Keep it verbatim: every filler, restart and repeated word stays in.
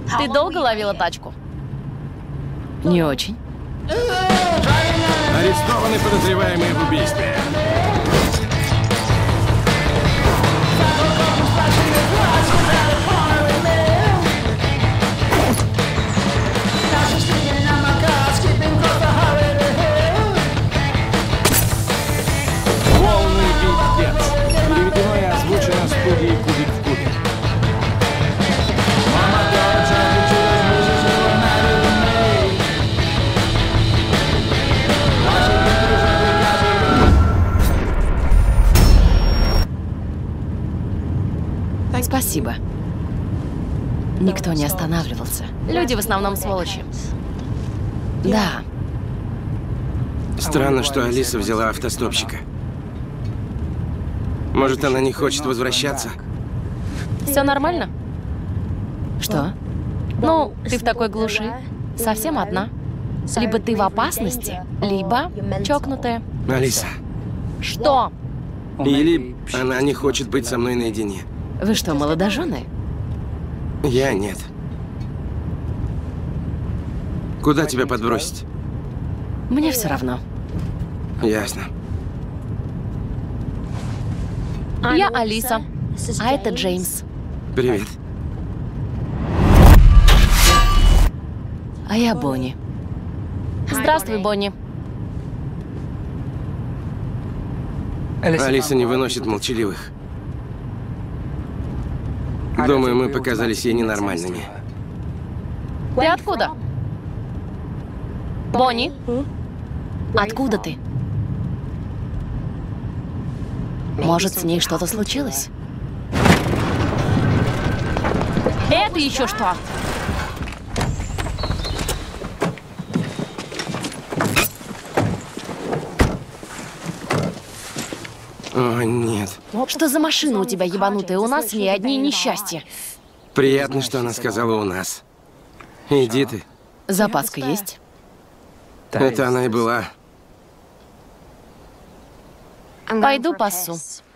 Ты долго ловила тачку? Не очень. Арестованы подозреваемые в убийстве. Полный пиздец. Переведено и озвучено студией «Кубик в кубе». Спасибо. Никто не останавливался. Люди в основном сволочи. Да. Странно, что Алиса взяла автостопщика. Может, она не хочет возвращаться? Все нормально? Что? Ну, ты в такой глуши. Совсем одна. Либо ты в опасности, либо чокнутая. Алиса. Что? Или она не хочет быть со мной наедине. Вы что, молодожены? Я нет. Куда тебя подбросить? Мне все равно. Ясно. Я Алиса, а это Джеймс. Привет. А я Бонни. Здравствуй, Бонни. Алиса не выносит молчаливых. Думаю, мы показались ей ненормальными. Ты откуда? Бонни? Откуда ты? Может, с ней что-то случилось? Это еще что? О, нет. Что за машина у тебя ебанутая? У нас с ней одни несчастья. Приятно, что она сказала у нас. Иди ты. Запаска есть? Это она и была. Пойду пасу.